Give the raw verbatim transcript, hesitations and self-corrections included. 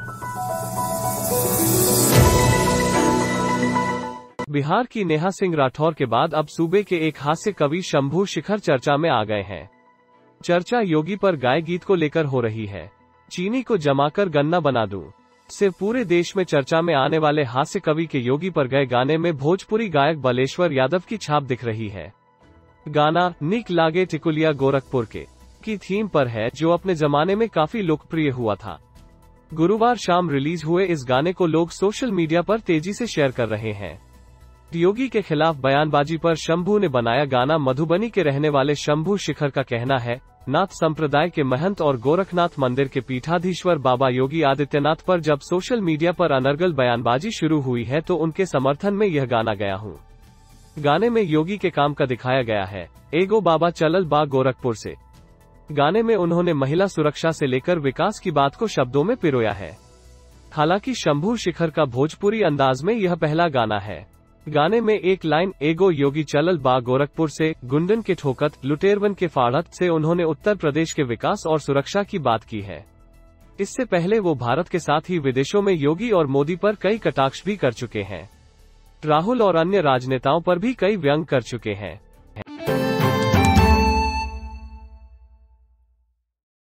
बिहार की नेहा सिंह राठौर के बाद अब सूबे के एक हास्य कवि शंभू शिखर चर्चा में आ गए हैं। चर्चा योगी पर गाए गीत को लेकर हो रही है। चीनी को जमाकर गन्ना बना दूं से पूरे देश में चर्चा में आने वाले हास्य कवि के योगी पर गए गाने में भोजपुरी गायक बलेश्वर यादव की छाप दिख रही है। गाना निक लागे टिकुलिया गोरखपुर के की थीम पर है, जो अपने जमाने में काफी लोकप्रिय हुआ था। गुरुवार शाम रिलीज हुए इस गाने को लोग सोशल मीडिया पर तेजी से शेयर कर रहे हैं। योगी के खिलाफ बयानबाजी पर शंभू ने बनाया गाना। मधुबनी के रहने वाले शंभू शिखर का कहना है, नाथ संप्रदाय के महंत और गोरखनाथ मंदिर के पीठाधीश्वर बाबा योगी आदित्यनाथ पर जब सोशल मीडिया पर अनर्गल बयानबाजी शुरू हुई है तो उनके समर्थन में यह गाना गया हूँ। गाने में योगी के काम का दिखाया गया है। एगो बाबा चलल बा गोरखपुर से। गाने में उन्होंने महिला सुरक्षा से लेकर विकास की बात को शब्दों में पिरोया है। हालांकि शंभू शिखर का भोजपुरी अंदाज में यह पहला गाना है। गाने में एक लाइन एगो योगी चलल बा गोरखपुर से, गुंडन के ठोकत, लुटेरवन के फाड़त से उन्होंने उत्तर प्रदेश के विकास और सुरक्षा की बात की है। इससे पहले वो भारत के साथ ही विदेशों में योगी और मोदी पर कई कटाक्ष भी कर चुके हैं। राहुल और अन्य राजनेताओं पर भी कई व्यंग कर चुके हैं।